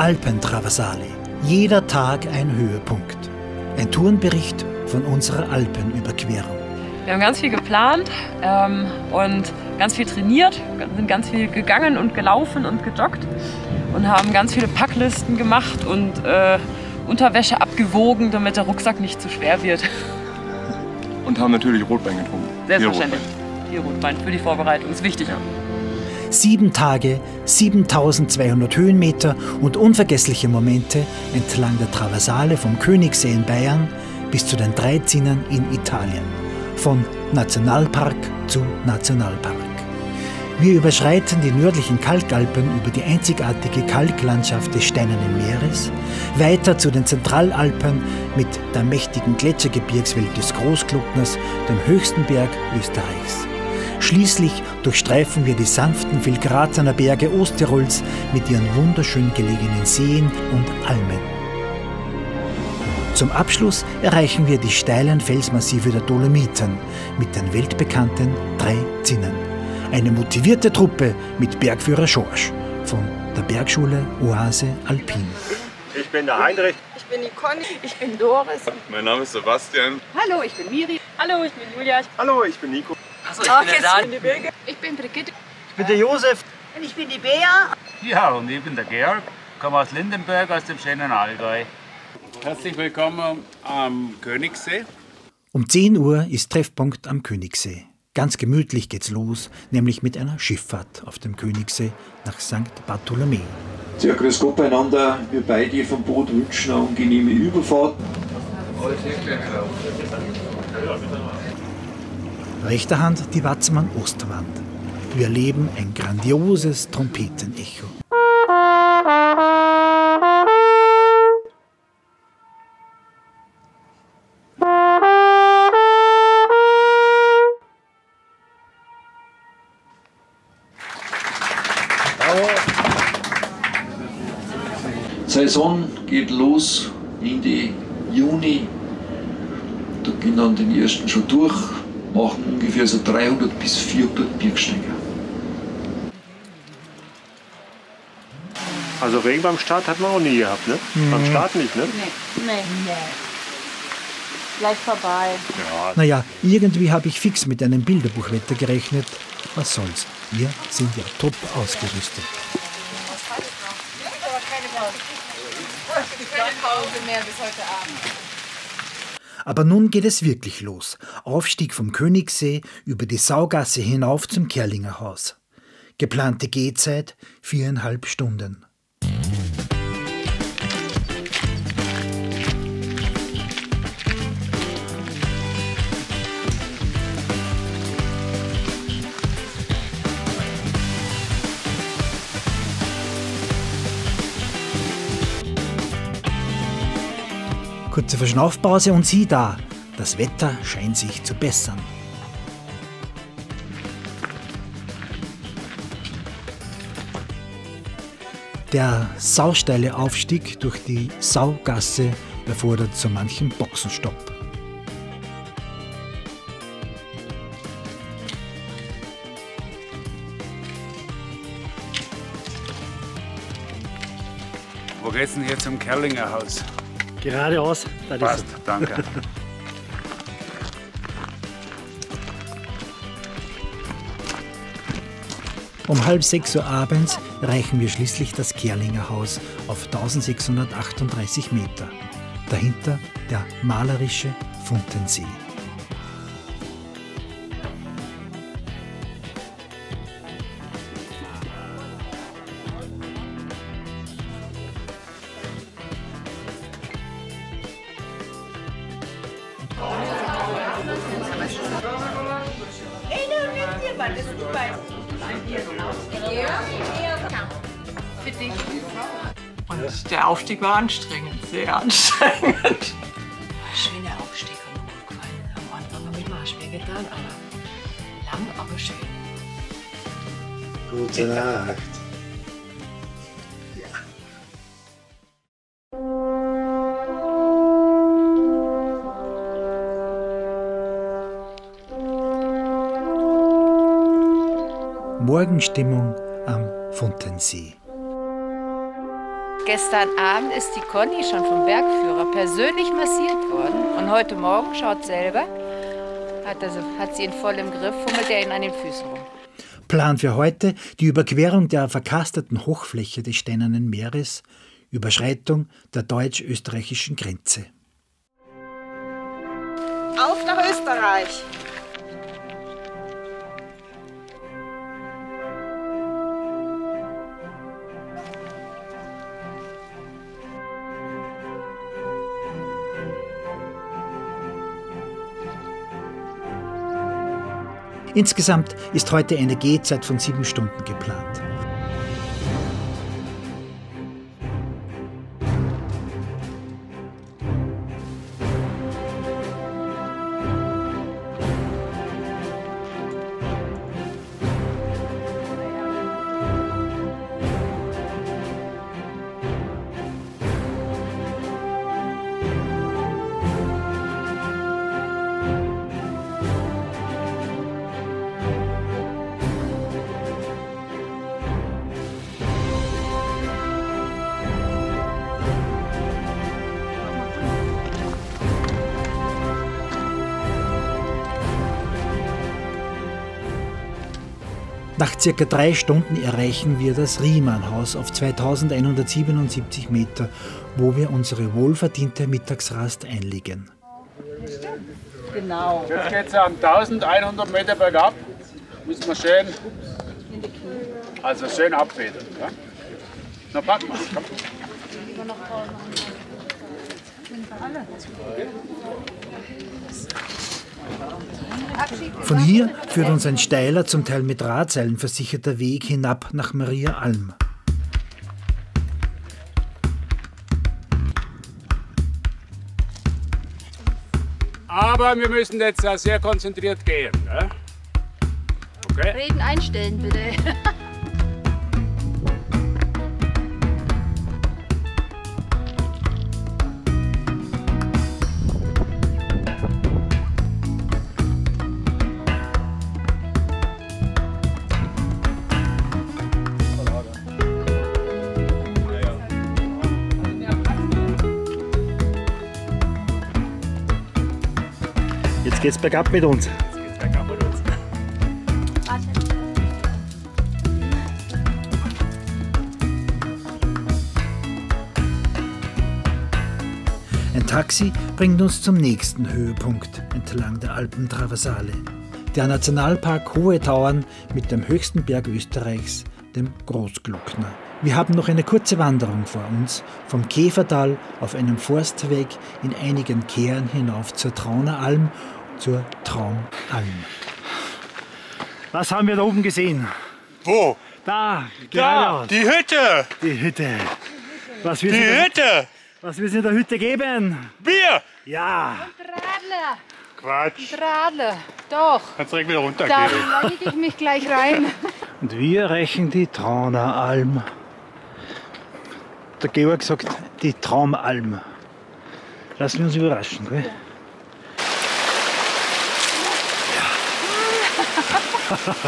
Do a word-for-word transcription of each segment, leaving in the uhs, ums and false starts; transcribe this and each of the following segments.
Alpentraversale. Jeder Tag ein Höhepunkt. Ein Tourenbericht von unserer Alpenüberquerung. Wir haben ganz viel geplant ähm, und ganz viel trainiert, sind ganz viel gegangen und gelaufen und gejoggt und haben ganz viele Packlisten gemacht und äh, Unterwäsche abgewogen, damit der Rucksack nicht zu schwer wird. Und haben natürlich Rotwein getrunken. Selbstverständlich. Viel Rotwein für die Vorbereitung, ist wichtig. Ja. Sieben Tage, siebentausendzweihundert Höhenmeter und unvergessliche Momente entlang der Traversale vom Königssee in Bayern bis zu den drei Zinnen in Italien. Von Nationalpark zu Nationalpark. Wir überschreiten die nördlichen Kalkalpen über die einzigartige Kalklandschaft des Steinernen Meeres, weiter zu den Zentralalpen mit der mächtigen Gletschergebirgswelt des Großglockners, dem höchsten Berg Österreichs. Schließlich durchstreifen wir die sanften Vilgratener Berge Osttirols mit ihren wunderschön gelegenen Seen und Almen. Zum Abschluss erreichen wir die steilen Felsmassive der Dolomiten mit den weltbekannten drei Zinnen. Eine motivierte Truppe mit Bergführer Schorsch von der Bergschule Oase Alpin. Ich bin der Heinrich. Ich bin die Conny. Ich bin Doris. Mein Name ist Sebastian. Hallo, ich bin Miri. Hallo, ich bin Julia. Hallo, ich bin Nico. Achso, ich Ach, bin der Dan. Die Birgit. Ich bin Brigitte. Ich bin der Josef. Und ich bin die Bea. Ja, und ich bin der Georg. Ich komme aus Lindenberg, aus dem schönen Allgäu. Herzlich willkommen am Königssee. Um zehn Uhr ist Treffpunkt am Königssee. Ganz gemütlich geht's los, nämlich mit einer Schifffahrt auf dem Königssee nach Sankt Bartholomew. Sehr grüß Gott beieinander. Wir beide vom Boot wünschen eine angenehme Überfahrt. Rechter Hand die Watzmann Osterwand. Wir erleben ein grandioses Trompetenecho. Saison geht los Ende Juni. Da gehen dann den ersten schon durch, machen ungefähr so dreihundert bis vierhundert Bergsteiger. Also Regen beim Start hat man auch nie gehabt, ne? Mhm. Beim Start nicht, ne? Nee. Nee. Nee. Gleich vorbei. Ja. Naja, irgendwie habe ich fix mit einem Bilderbuchwetter gerechnet. Was soll's, wir sind ja top ausgerüstet. Keine Pause mehr bis heute Abend. Aber nun geht es wirklich los. Aufstieg vom Königssee über die Saugasse hinauf zum Kerlinger Haus. Geplante Gehzeit viereinhalb Stunden. Kurze Verschnaufpause und sieh da, das Wetter scheint sich zu bessern. Der sausteile Aufstieg durch die Saugasse erfordert so manchen Boxenstopp. Wo geht's denn hier zum Kerlinger Haus? Geradeaus. Das Passt, danke. Um halb sechs Uhr abends erreichen wir schließlich das Kerlinger Haus auf eintausendsechshundertachtunddreißig Meter. Dahinter der malerische Funtensee. Und der Aufstieg war anstrengend, sehr anstrengend. Schöner Aufstieg hat mir gut gefallen. Am Anfang habe ich mir schwer getan, aber lang, aber schön. Gute Nacht. Morgenstimmung am Funtensee. Gestern Abend ist die Conny schon vom Bergführer persönlich massiert worden. Und heute Morgen, schaut selber, hat, also, hat sie ihn voll im Griff, fummelt er ihn an den Füßen rum. Plan für heute die Überquerung der verkarsteten Hochfläche des Steinernen Meeres, Überschreitung der deutsch-österreichischen Grenze. Auf nach Österreich! Insgesamt ist heute eine Gehzeit von sieben Stunden geplant. Nach circa drei Stunden erreichen wir das Riemann-Haus auf zweitausendeinhundertsiebenundsiebzig Meter, wo wir unsere wohlverdiente Mittagsrast einlegen. Genau. Jetzt geht es um eintausendeinhundert Meter bergab. Müssen wir schön, also schön abfedern. Ja? Na, packen wir es. Von hier führt uns ein steiler, zum Teil mit Drahtseilen versicherter Weg hinab nach Maria Alm. Aber wir müssen jetzt sehr konzentriert gehen. Ne? Okay. Reden einstellen, bitte. Jetzt geht's bergab mit uns. Jetzt geht's bergab mit uns. Ein Taxi bringt uns zum nächsten Höhepunkt entlang der Alpentraversale. Der Nationalpark Hohe Tauern mit dem höchsten Berg Österreichs, dem Großglockner. Wir haben noch eine kurze Wanderung vor uns, vom Käfertal auf einem Forstweg in einigen Kehren hinauf zur Trauneralm, zur Traumalm. Was haben wir da oben gesehen? Wo? Da, Da, geradeaus. die Hütte! Die Hütte. Was Die wird es in der- Hütte! was wird es in der Hütte geben? Bier! Ja. Radler, Quatsch. Radler, doch. Kannst direkt wieder Da runtergehen. lege ich mich gleich rein. Und wir erreichen die Trauneralm. Der Georg sagt die Traumalm. Lassen wir uns überraschen, gell? Ja.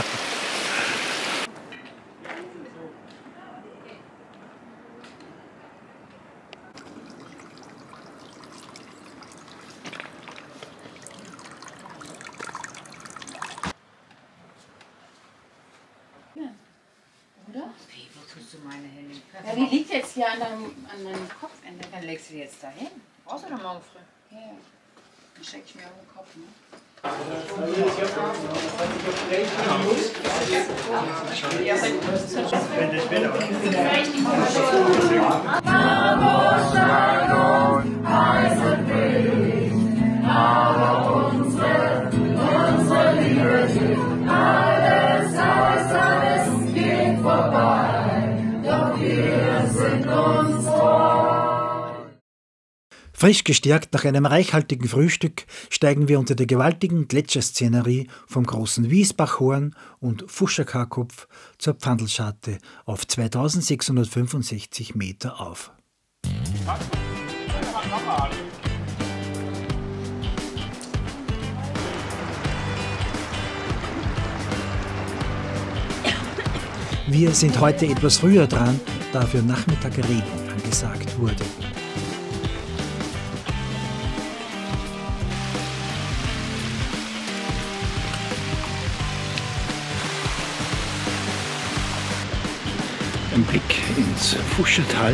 Wie, wo tust du meine Hände? Ja, die liegt jetzt hier an deinem, an meinem Kopfende. Dann legst du die jetzt dahin. Brauchst du doch morgen früh? Ja, ja. Dann stecke ich mir auf den Kopf. Ne? Frisch gestärkt nach einem reichhaltigen Frühstück steigen wir unter der gewaltigen Gletscherszenerie vom großen Wiesbachhorn und Fuscherkarkopf zur Pfandlscharte auf zweitausendsechshundertfünfundsechzig Meter auf. Wir sind heute etwas früher dran, da für Nachmittag Regen angesagt angesagt wurde. Ein Blick ins Fuschertal.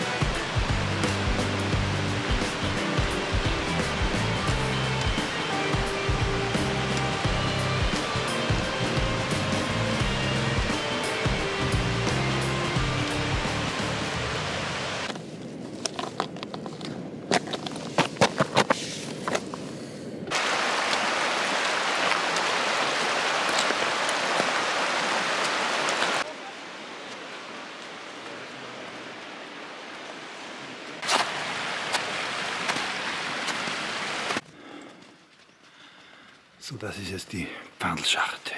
So, das ist jetzt die Pfandlscharte.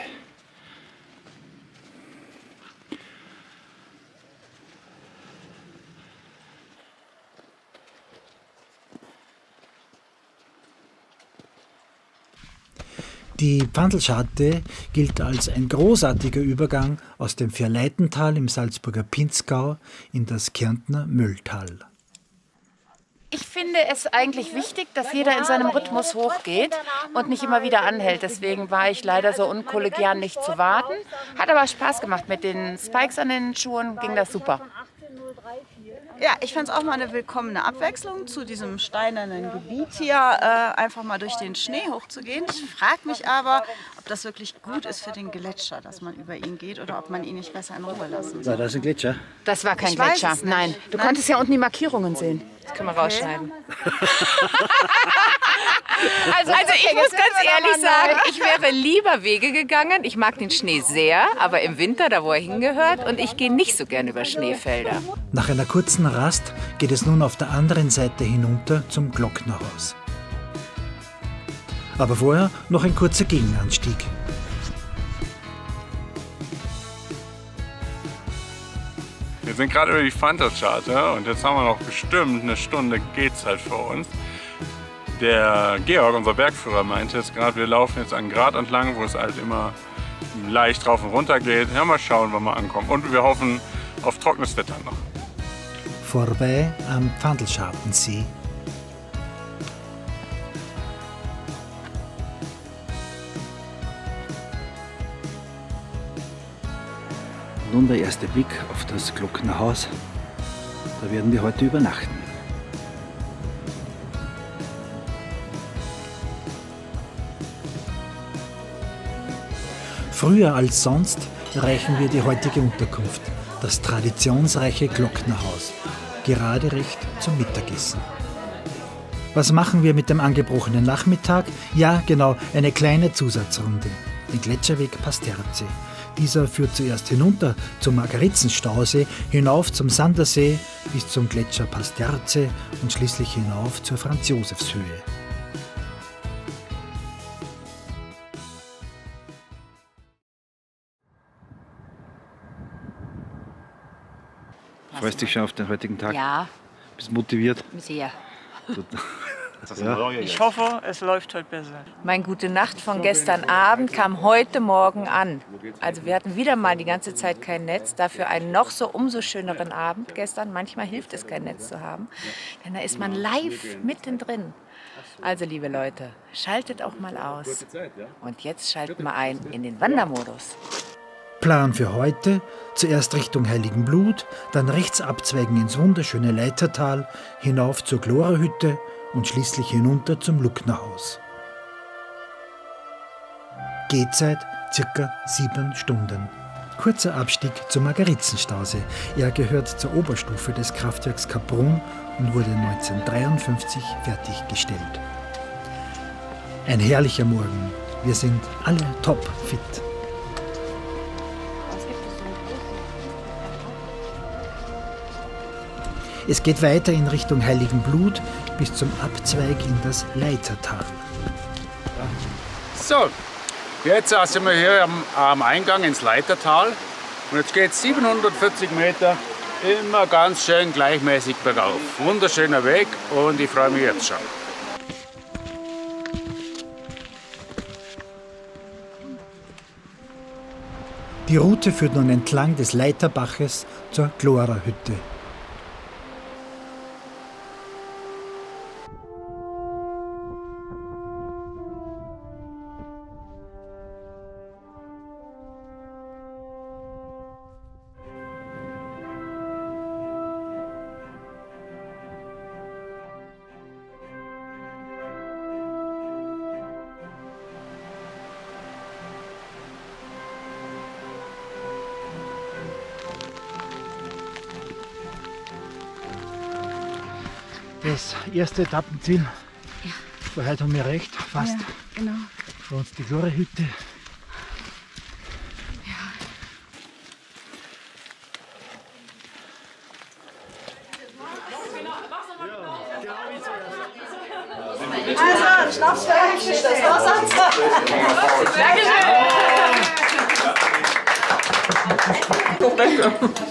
Die Pfandlscharte gilt als ein großartiger Übergang aus dem Vierleitental im Salzburger Pinzgau in das Kärntner Mölltal. Ich finde es eigentlich wichtig, dass jeder in seinem Rhythmus hochgeht und nicht immer wieder anhält. Deswegen war ich leider so unkollegial, nicht zu warten. Hat aber Spaß gemacht. Mit den Spikes an den Schuhen ging das super. Ja, ich fand es auch mal eine willkommene Abwechslung zu diesem steinernen Gebiet hier, äh, einfach mal durch den Schnee hochzugehen. Ich frage mich aber, ob das wirklich gut ist für den Gletscher, dass man über ihn geht oder ob man ihn nicht besser in Ruhe lassen soll. War das ein Gletscher? Das war kein Ich weiß Gletscher, es nicht. nein. Du Nein. konntest ja unten die Markierungen sehen. Das können wir rausschneiden. Also, also ich Okay, muss jetzt ganz sind wir ehrlich nochmal sagen, ich wäre lieber Wege gegangen. Ich mag den Schnee sehr, aber im Winter, da wo er hingehört, und ich gehe nicht so gern über Schneefelder. Nach einer kurzen Rast geht es nun auf der anderen Seite hinunter zum Glocknerhaus. Aber vorher noch ein kurzer Gegenanstieg. Wir sind gerade über die Pfandlscharte und jetzt haben wir noch bestimmt eine Stunde geht's halt für uns. Der Georg, unser Bergführer, meinte jetzt gerade, wir laufen jetzt einen Grat entlang, wo es halt immer leicht rauf und runter geht. Ja, mal schauen, wann wir ankommen. Und wir hoffen auf trockenes Wetter noch. Vorbei am Pfandlschartensee. Nun der erste Blick auf das Glocknerhaus. Da werden wir heute übernachten. Früher als sonst erreichen wir die heutige Unterkunft, das traditionsreiche Glocknerhaus, gerade recht zum Mittagessen. Was machen wir mit dem angebrochenen Nachmittag? Ja, genau, eine kleine Zusatzrunde, den Gletscherweg Pasterze. Dieser führt zuerst hinunter zum Margarizenstausee, hinauf zum Sandersee bis zum Gletscher Pasterze und schließlich hinauf zur Franz-Josefs-Höhe. Freust dich schon auf den heutigen Tag? Ja. Bist motiviert? Sehr. Ja. Ich hoffe, es läuft heute besser. Mein Gute Nacht von gestern Abend kam heute Morgen an. Also wir hatten wieder mal die ganze Zeit kein Netz, dafür einen noch so umso schöneren Abend gestern. Manchmal hilft es, kein Netz zu haben, denn da ist man live mittendrin. Also liebe Leute, schaltet auch mal aus. Und jetzt schalten wir ein in den Wandermodus. Plan für heute: zuerst Richtung Heiligenblut, dann rechts abzweigen ins wunderschöne Leitertal, hinauf zur Glorahütte und schließlich hinunter zum Lucknerhaus. Gehzeit circa sieben Stunden. Kurzer Abstieg zum Margarizenstausee. Er gehört zur Oberstufe des Kraftwerks Kaprun und wurde neunzehnhundertdreiundfünfzig fertiggestellt. Ein herrlicher Morgen. Wir sind alle topfit. Es geht weiter in Richtung Heiligenblut bis zum Abzweig in das Leitertal. So, jetzt sind wir hier am, am Eingang ins Leitertal und jetzt geht es siebenhundertvierzig Meter immer ganz schön gleichmäßig bergauf. Wunderschöner Weg und ich freue mich jetzt schon. Die Route führt nun entlang des Leiterbaches zur Glorahütte. Das erste Etappenziel. Ja. Für heute haben wir recht, fast. Ja, genau. Für uns die Glorihütte. Also, Schnaps für euch, das war's. Dankeschön.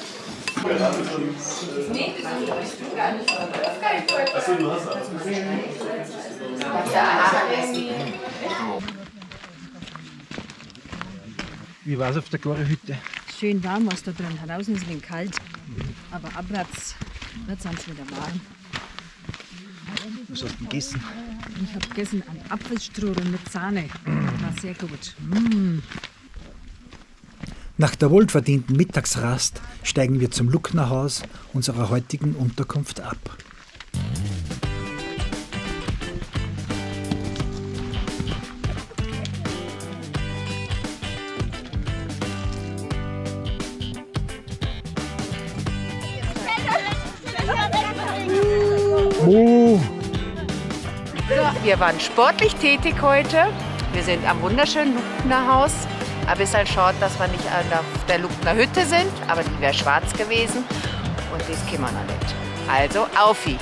Wie war es auf der Glorihütte? Schön warm war es da drin. Draußen ist es ein wenig kalt. Aber abwärts wird es uns wieder warm. Was hast du gegessen? Ich habe gegessen einen Apfelstrudel mit Sahne. War sehr gut. Mm. Nach der wohlverdienten Mittagsrast steigen wir zum Lucknerhaus unserer heutigen Unterkunft ab. So, wir waren sportlich tätig heute. Wir sind am wunderschönen Lucknerhaus. Ein bisschen schade, dass wir nicht an der Luckner Hütte sind, aber die wäre schwarz gewesen und das können wir noch nicht. Also, aufi!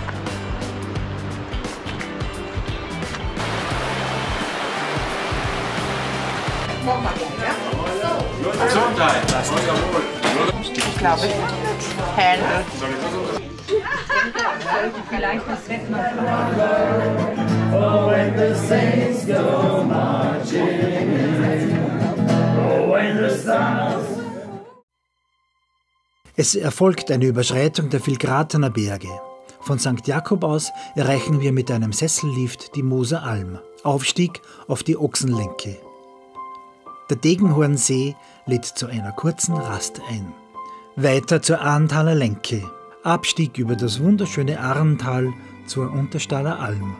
Gesundheit! Ich glaube, Hände. Vielleicht das Wetter. Oh, when the saints go marching in. Oh, when the stars. Es erfolgt eine Überschreitung der Vilgratener Berge. Von Sankt Jakob aus erreichen wir mit einem Sessellift die Moser Alm. Aufstieg auf die Ochsenlenke. Der Degenhornsee lädt zu einer kurzen Rast ein. Weiter zur Ahrenthaler Lenke. Abstieg über das wunderschöne Ahrental zur Unterstaller Alm.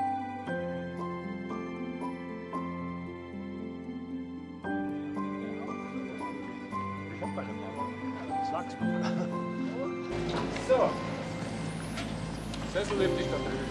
So, Sessellift ist da drüben.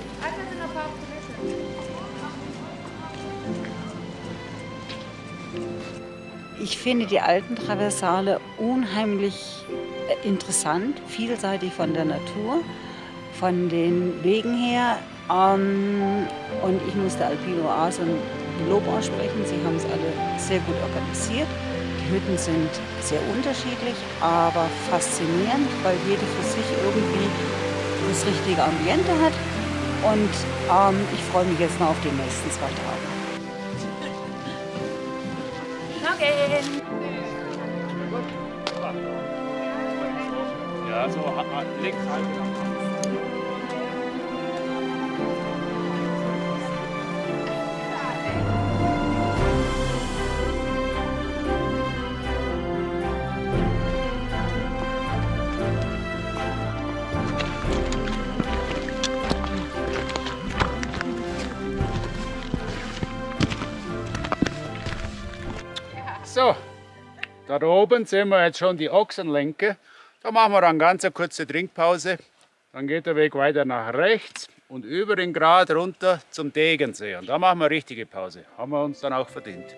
Ich finde die alten Traversale unheimlich interessant, vielseitig von der Natur, von den Wegen her. Ähm, und ich muss der Alpine Oase ein Lob aussprechen. Sie haben es alle sehr gut organisiert. Die Hütten sind sehr unterschiedlich, aber faszinierend, weil jede für sich irgendwie das richtige Ambiente hat. Und ähm, ich freue mich jetzt noch auf die nächsten zwei Tage. Ja, so links halb. So, da oben sehen wir jetzt schon die Ochsenlenke. Da machen wir dann ganz eine kurze Trinkpause. Dann geht der Weg weiter nach rechts und über den Grat runter zum Degensee. Und da machen wir eine richtige Pause. Haben wir uns dann auch verdient.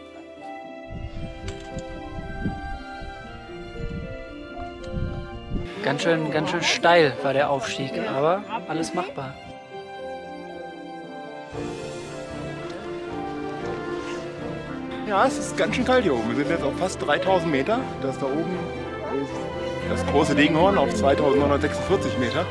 Ganz schön, ganz schön steil war der Aufstieg, aber alles machbar. Ja, es ist ganz schön kalt hier oben. Wir sind jetzt auf fast dreitausend Meter. Das da oben ist das große Degenhorn auf zweitausendneunhundertsechsundvierzig Meter.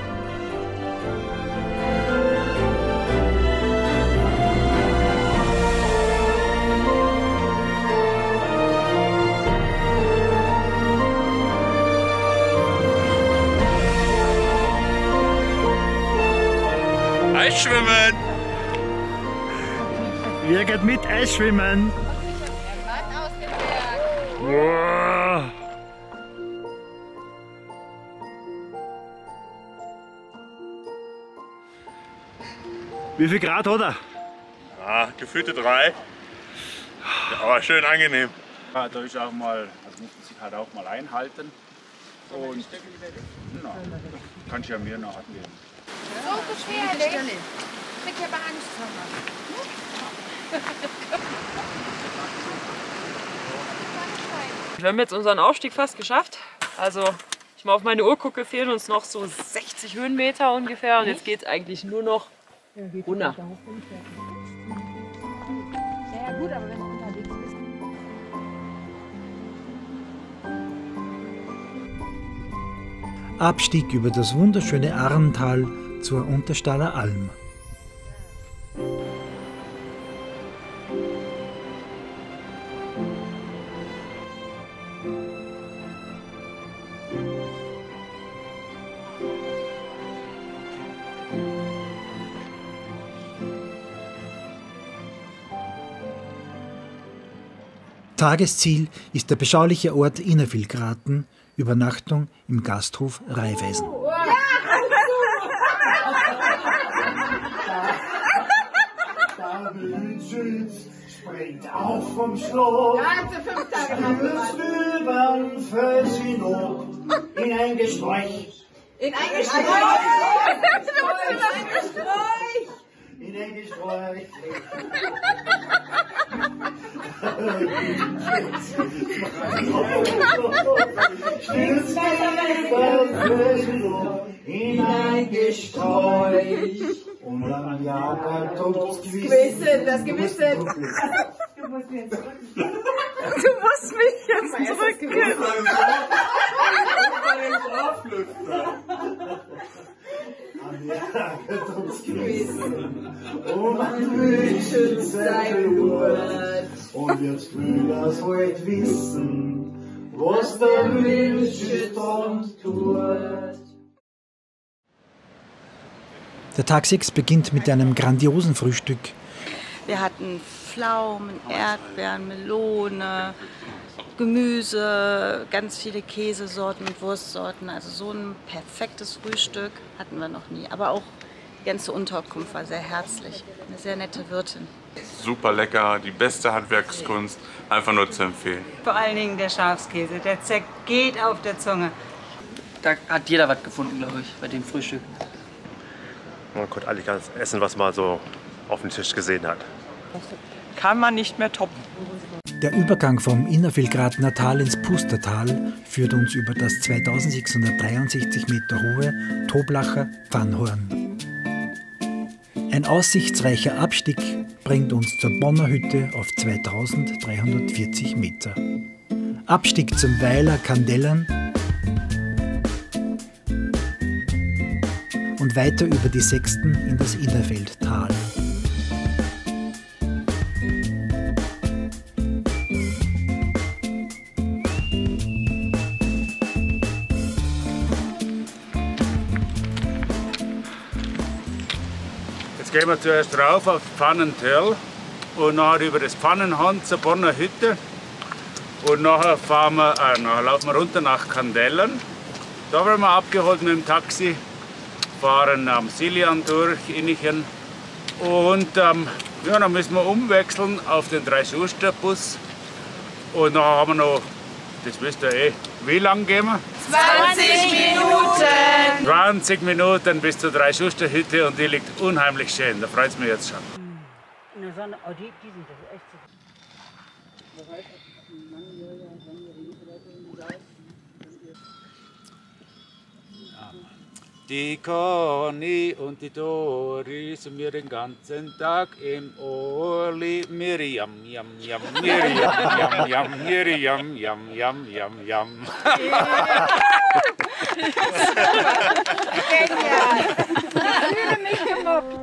Eisschwimmen! Wer geht mit Eisschwimmen? Wow. Wie viel Grad hat er? Ja, gefühlte drei. Ja, aber schön angenehm. Ja, da ist auch mal, das muss man sich halt auch mal einhalten. Und na, kannst ja mir noch geben. So gefährlich. Ich krieg aber Angst vor. Wir haben jetzt unseren Aufstieg fast geschafft. Also, ich mal auf meine Uhr gucke, fehlen uns noch so sechzig Höhenmeter ungefähr. Und jetzt geht es eigentlich nur noch runter. Ja, gut, aber wenn du unterwegs bist. Abstieg über das wunderschöne Arntal zur Unterstaller Alm. Tagesziel ist der beschauliche Ort Innervillgraten, Übernachtung im Gasthof Raiffeisen. Springt auf vom Schloss, Silbern fällt sie noch in ein Gesträuch. In ein Gesträuch! In ein Gesträuch. In ein Gesträuch. Und dann jagt uns Gewissen, das Gewissen. Du musst mir jetzt zurück. Du musst mich jetzt zurückgeben. Und man wünscht sein Wort. Und jetzt will das heute wissen, was der wünscht und tut. Der Tag sechs beginnt mit einem grandiosen Frühstück. Wir hatten Pflaumen, Erdbeeren, Melone, Gemüse, ganz viele Käsesorten und Wurstsorten. Also so ein perfektes Frühstück hatten wir noch nie. Aber auch die ganze Unterkunft war sehr herzlich. Eine sehr nette Wirtin. Super lecker, die beste Handwerkskunst, einfach nur zu empfehlen. Vor allen Dingen der Schafskäse, der zergeht auf der Zunge. Da hat jeder was gefunden, glaube ich, bei dem Frühstück. Man konnte eigentlich alles essen, was man so auf dem Tisch gesehen hat. Kann man nicht mehr toppen. Der Übergang vom Innervillgratener Tal ins Pustertal führt uns über das zweitausendsechshundertdreiundsechzig Meter hohe Toblacher Pfannhorn. Ein aussichtsreicher Abstieg bringt uns zur Bonner Hütte auf zweitausenddreihundertvierzig Meter. Abstieg zum Weiler Kandellern und weiter über die Sechsten in das Innerfeldtal. Jetzt gehen wir zuerst rauf auf Pfannentöll und nachher über das Pfannenhorn zur Bonner Hütte. Und nachher, fahren wir, äh, nachher laufen wir runter nach Kandellern. Da werden wir abgeholt mit dem Taxi, fahren am Silian durch, Innichen. Und ähm, ja, dann müssen wir umwechseln auf den Drei-Schuster-Bus. Und dann haben wir noch, das wisst ihr eh, wie lange gehen wir? zwanzig Minuten! zwanzig Minuten bis zur Drei-Schuster-Hütte und die liegt unheimlich schön, da freut es mich jetzt schon. Die Conny und die Dori sind mir den ganzen Tag im Ohrli. Miriam, jam, jam, Miriam, jam, jam, Miriam, jam, jam, jam, jam. Genial! Ich fühle mich gemobbt.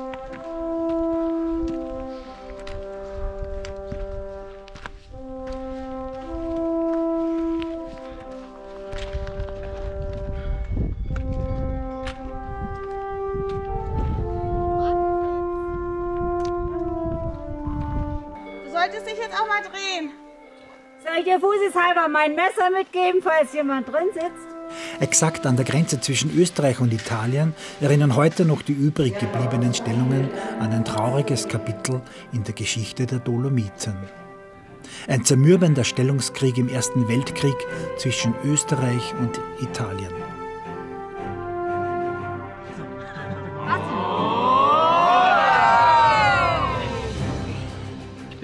Du solltest dich jetzt auch mal drehen. Soll ich dir fußeshalber mein Messer mitgeben, falls jemand drin sitzt? Exakt an der Grenze zwischen Österreich und Italien erinnern heute noch die übrig gebliebenen Stellungen an ein trauriges Kapitel in der Geschichte der Dolomiten. Ein zermürbender Stellungskrieg im Ersten Weltkrieg zwischen Österreich und Italien.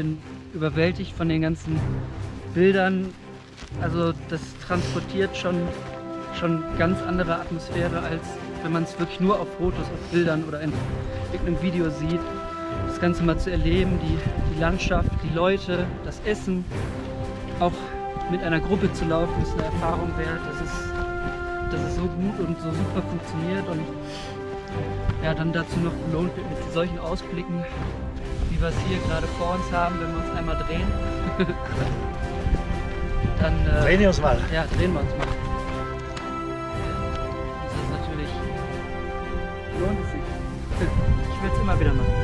bin überwältigt von den ganzen Bildern. Also das transportiert schon, schon ganz andere Atmosphäre, als wenn man es wirklich nur auf Fotos, auf Bildern oder in irgendeinem Video sieht. Das Ganze mal zu erleben, die, die Landschaft, die Leute, das Essen, auch mit einer Gruppe zu laufen, ist eine Erfahrung wert. Das ist, dass es so gut und so super funktioniert und ja, dann dazu noch belohnt wird mit solchen Ausblicken, wie wir es hier gerade vor uns haben, wenn wir uns einmal drehen. Dann äh, drehen wir uns mal. Ja, drehen wir uns mal. Das ist natürlich, lohnt es sich. Ich will es immer wieder machen.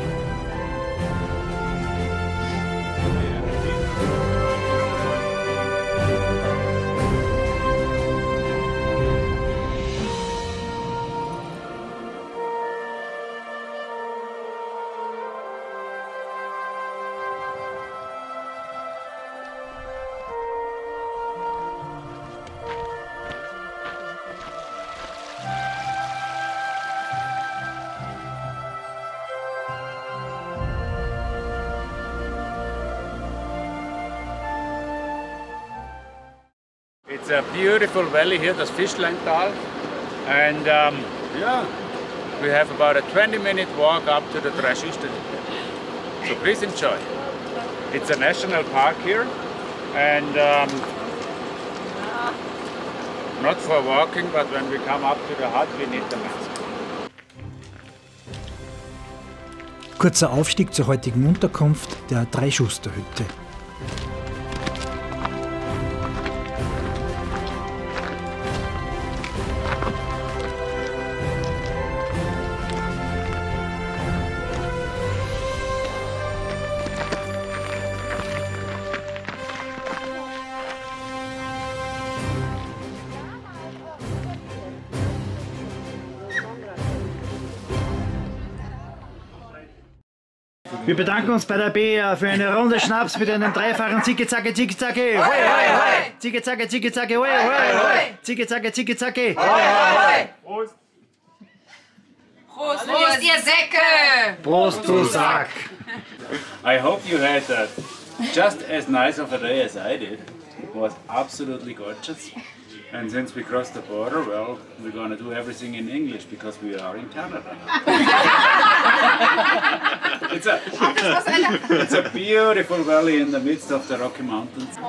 It's a beautiful valley here, das Fischlangtal, and um, yeah, we have about a twenty minute walk up to the Trashichte. So please enjoy. It's a national park here, and um, not for walking, but when we come up to the hut, we need the mask. Kurzer Aufstieg zur heutigen Unterkunft der Drei-Schuster-Hütte. Wir bedanken uns bei der Bea für eine Runde Schnaps mit einem dreifachen Zicke-Zacke, Zicke-Zacke. Hoi, hoi, hoi. Zicke-Zacke, Zicke-Zacke, hoi, hoi, hoi. Zicke-Zacke, Zicke-Zacke. Hoi, hoi. Prost! Prost, Prost, ihr Säcke! Prost, du Sack! I hope you had uh, just as nice of a day as I did. It was absolutely gorgeous. And since we crossed the border, well, we're going to do everything in English because we are in Canada. it's, a, it's a beautiful valley in the midst of the Rocky Mountains.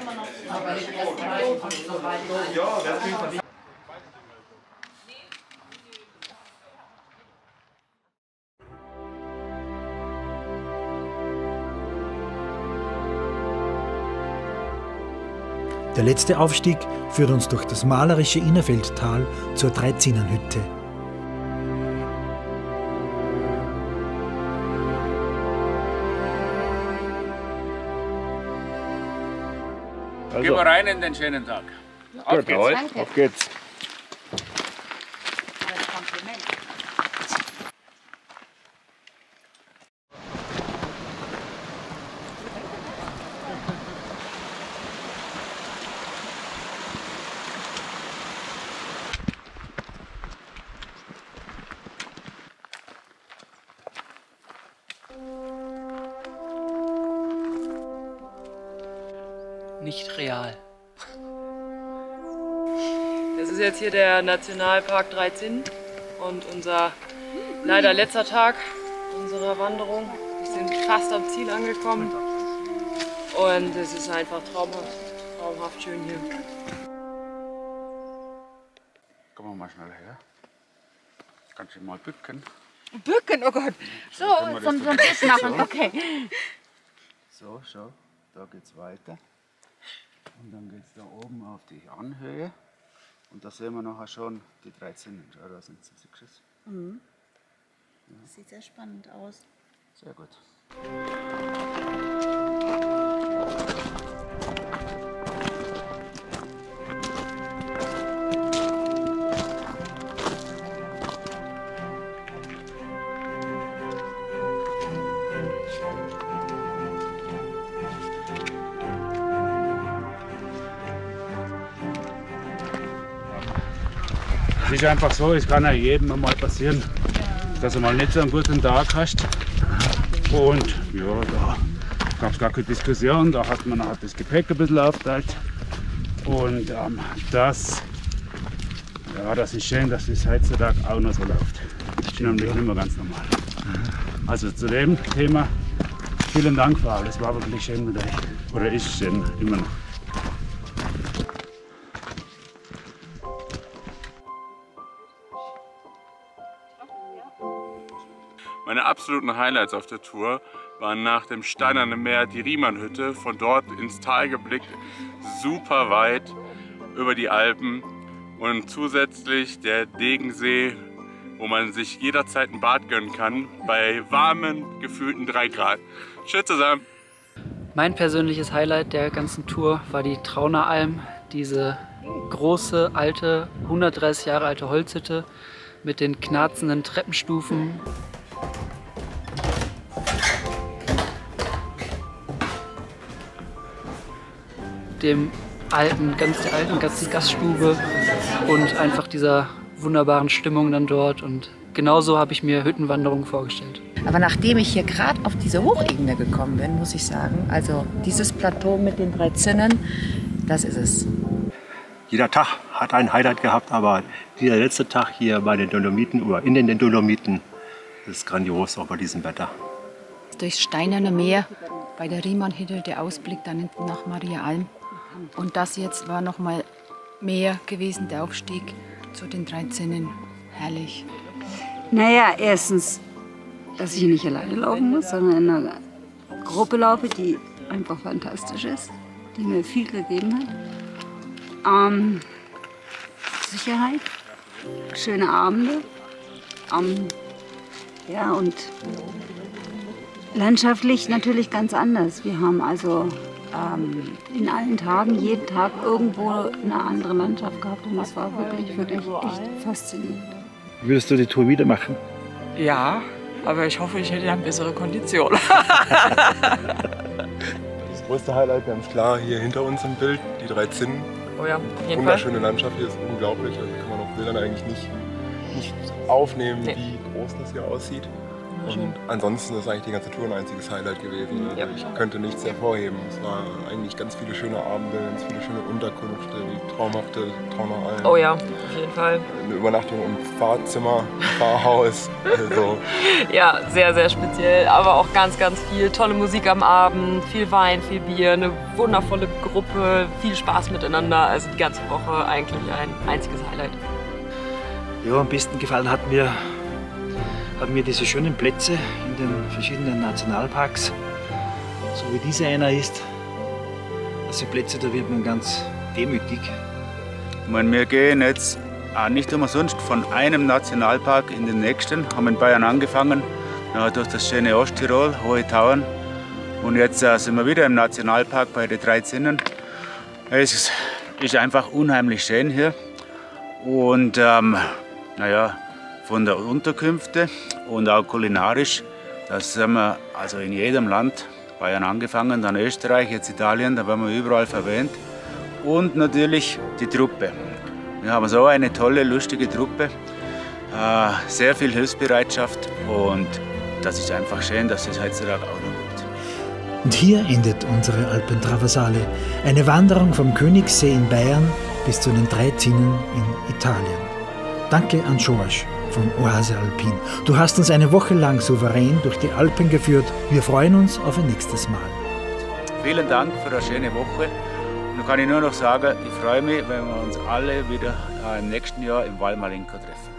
Der letzte Aufstieg führt uns durch das malerische Innerfeldtal zur Dreizinnernhütte. Also. Gehen wir rein in den schönen Tag. Auf Gut, geht's. Danke. Auf geht's. Nicht real. Das ist jetzt hier der Nationalpark Drei-Zinnen und unser leider letzter Tag unserer Wanderung. Wir sind fast am Ziel angekommen und es ist einfach traumhaft, traumhaft schön hier. Kommen wir mal schnell her. Kannst du mal bücken? Bücken, oh Gott. So, so ein Tisch machen, okay. So, schau, da geht's weiter. Und dann geht es da oben auf die Anhöhe und da sehen wir nachher schon die Dreizinnen. Schau, da sind sie, siehst du es? Mhm. Das sieht sehr spannend aus. Sehr gut. Es ist einfach so, es kann ja jedem mal passieren, dass du mal nicht so einen guten Tag hast. Und ja, da gab es gar keine Diskussion, da hat man hat das Gepäck ein bisschen aufteilt. Und ähm, das, ja, das ist schön, dass das heutzutage auch noch so läuft. Das ist nämlich nicht mehr ganz normal. Also zu dem Thema, vielen Dank, Frau, das war wirklich schön mit euch. Oder ist schön, immer noch. Meine absoluten Highlights auf der Tour waren nach dem Steinernen Meer die Riemann-Hütte, von dort ins Tal geblickt, super weit über die Alpen und zusätzlich der Degensee, wo man sich jederzeit ein Bad gönnen kann, bei warmen, gefühlten drei Grad. Tschüss zusammen! Mein persönliches Highlight der ganzen Tour war die Trauneralm, diese große, alte, hundertdreißig Jahre alte Holzhütte mit den knarzenden Treppenstufen. Dem alten, ganz der alten ganzen Gaststube und einfach dieser wunderbaren Stimmung dann dort. Und genauso habe ich mir Hüttenwanderungen vorgestellt. Aber nachdem ich hier gerade auf diese Hochebene gekommen bin, muss ich sagen, also dieses Plateau mit den drei Zinnen, das ist es. Jeder Tag hat ein Highlight gehabt, aber dieser letzte Tag hier bei den Dolomiten oder in den Dolomiten ist grandios, auch bei diesem Wetter. Durchs Steinerne Meer bei der Riemann-Hütte, der Ausblick dann hinten nach Mariaalm. Und das jetzt war noch mal mehr gewesen, der Aufstieg zu den drei Zinnen. Herrlich. Naja, erstens, dass ich nicht alleine laufen muss, sondern in einer Gruppe laufe, die einfach fantastisch ist, die mir viel gegeben hat. Ähm, Sicherheit, schöne Abende, ähm, ja, und landschaftlich natürlich ganz anders. Wir haben also ähm, in allen Tagen, jeden Tag irgendwo eine andere Landschaft gehabt und das war wirklich, wirklich echt faszinierend. Würdest du die Tour wieder machen? Ja, aber ich hoffe, ich hätte eine bessere Kondition. Das größte Highlight, ganz klar, hier hinter uns im Bild, die drei Zinnen. Oh ja, auf jeden Wunderschöne Fall. Landschaft hier, ist unglaublich. Also kann man auf Bildern eigentlich nicht, nicht aufnehmen, nee. wie groß das hier aussieht. Und ansonsten ist eigentlich die ganze Tour ein einziges Highlight gewesen. Also ja. Ich könnte nichts hervorheben. Es waren eigentlich ganz viele schöne Abende, ganz viele schöne Unterkünfte, die traumhafte Trauneralm. Oh ja, auf jeden Fall. Eine Übernachtung im Fahrzimmer, im Fahrhaus. Also. Ja, sehr, sehr speziell, aber auch ganz, ganz viel tolle Musik am Abend, viel Wein, viel Bier, eine wundervolle Gruppe, viel Spaß miteinander. Also die ganze Woche eigentlich ein einziges Highlight. Ja, am besten gefallen hat mir haben mir diese schönen Plätze in den verschiedenen Nationalparks, so wie dieser einer ist. Also Plätze, da wird man ganz demütig. Ich meine, wir gehen jetzt auch nicht umsonst von einem Nationalpark in den nächsten. Haben in Bayern angefangen, dann durch das schöne Osttirol, Hohe Tauern. Und jetzt äh, sind wir wieder im Nationalpark bei den drei Zinnen. Es ist einfach unheimlich schön hier. Und ähm, naja, von der Unterkünfte und auch kulinarisch, das sind wir also in jedem Land, Bayern angefangen, dann Österreich, jetzt Italien, da werden wir überall verwendet. Und natürlich die Truppe. Wir haben so eine tolle, lustige Truppe, äh, sehr viel Hilfsbereitschaft und das ist einfach schön, dass es heutzutage auch noch gibt. Und hier endet unsere Alpentraversale, eine Wanderung vom Königssee in Bayern bis zu den drei Zinnen in Italien. Danke an George von Oase Alpin. Du hast uns eine Woche lang souverän durch die Alpen geführt. Wir freuen uns auf ein nächstes Mal. Vielen Dank für eine schöne Woche. Und dann kann ich nur noch sagen, ich freue mich, wenn wir uns alle wieder im nächsten Jahr im Val Malinco treffen.